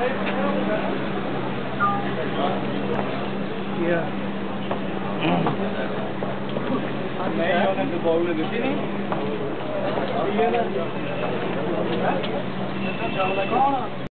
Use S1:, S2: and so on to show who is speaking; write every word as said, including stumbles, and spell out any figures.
S1: Yeah.
S2: नहीं होने तो बॉल में देती नहीं।